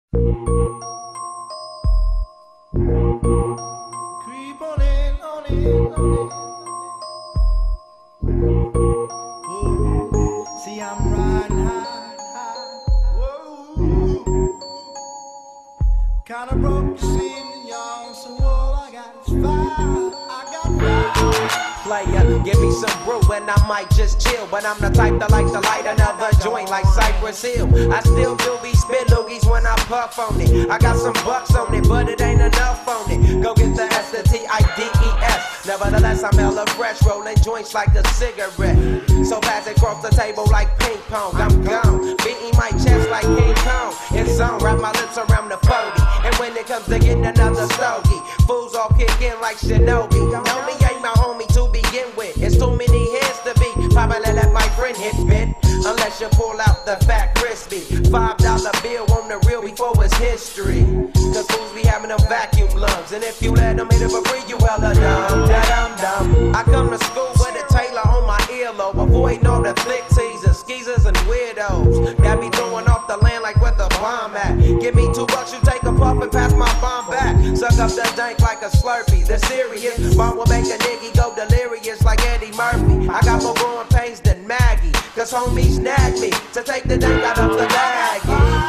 Creep on in, on in, on in. Whoa. See, I'm riding high, high. Whoa. Kinda broke the scene, y'all. So all I got is fire. I got fire. Player, give me some brew and I might just chill. But I'm the type that like to light another joint like Cypress Hill. I still do be spit loogies when I puff on it. I got some bucks on it, but it ain't enough on it. Go get the S, the T-I-D-E-S. Nevertheless, I'm hella fresh, rolling joints like a cigarette. So pass it across the table like ping pong. I'm gone, beating my chest like King Kong. It's on, wrap my lips around the 40. And when it comes to getting another stogie, fools all kick in like Shinobi. Homie ain't my homie to begin with. It's too many hands to be. Probably let my friend hit bit. Unless you pull out the fat crispy $5 bill on the real before it's history. Cause fools be having them vacuum lungs. And if you let them hit it for free, you hella dumb, dumb. I come to school with a tailor on my earlobe. Avoiding all the flick teasers, skeezers, and weirdos. Got me throwing off the land like where the bomb at. Give me $2, you take a puff and pass my bomb back. Suck up the dank like a Slurpee. The serious bomb will make a nigga go delirious like Eddie Murphy. I got more growing pains than Maggie. Cause homies nag me to take the dank out of the bag.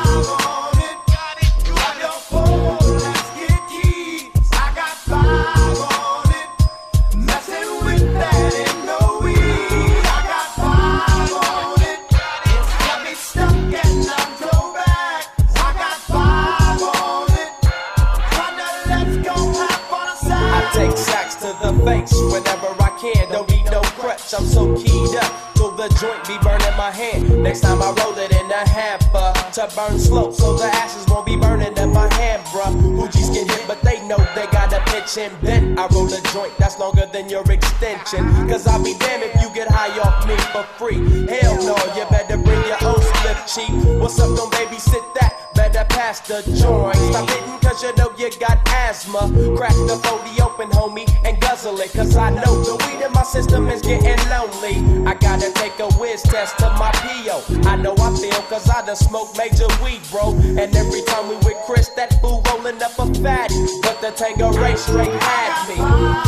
Take sacks to the face whenever I can. Don't need no crutch, I'm so keyed up till the joint be burning my hand. Next time I roll it in a hamper to burn slow, so the ashes won't be burning in my hand, bruh. Hoogies get hit, but they know they got a pitch and bent. I roll a joint that's longer than your extension. Cause I'll be damned if you get high off me for free. Hell no, you better bring your own slip cheap. What's up, don't babysit that? Better pass the joint. Stop hitting cause you know you got asthma. Crack the 40 open, homie, and guzzle it. Cause I know the weed in my system is getting lonely. I gotta take a whiz test to my P.O. I know I feel cause I done smoked major weed, bro. And every time we with Chris, that fool rolling up a fatty. But the Tangeray straight had me.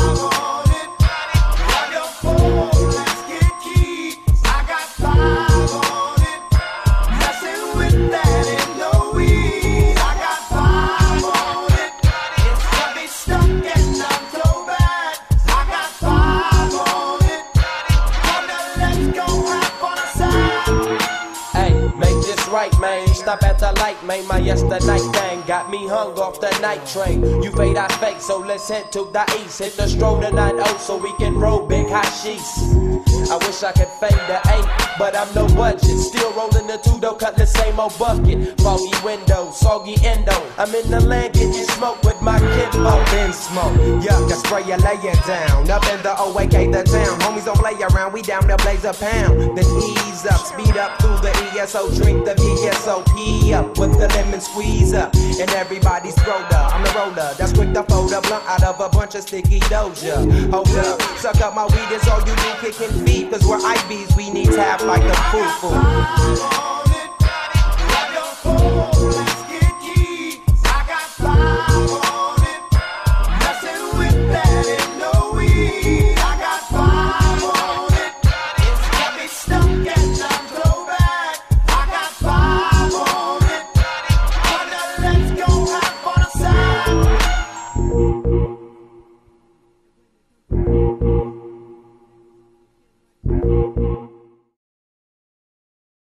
Right, man, stop at the light, man. My yesterday thing got me hung off the night train. You fade, I fake, so let's head to the east. Hit the stroll tonight, oh, so we can roll big hashish. I wish I could fade the 8, but I'm no budget. Still rolling the 2 though, cut the same old bucket. Foggy windows, soggy endo. I'm in the land getting smoke with my kid. Up in smoke, yuck, I spray you, lay it down. Up in the OAK, the town. Homies don't play around, we down to blaze a pound. Then ease up, speed up through the ESO, drink the VSOP up with the lemon squeeze up. And everybody's throwed up. I'm the roller that's quick to fold a blunt out of a bunch of sticky doja. Hold up, suck up my weed, it's all you do, kicking feet. Cause we're IBs, we need tap like a foo-foo. Let's go.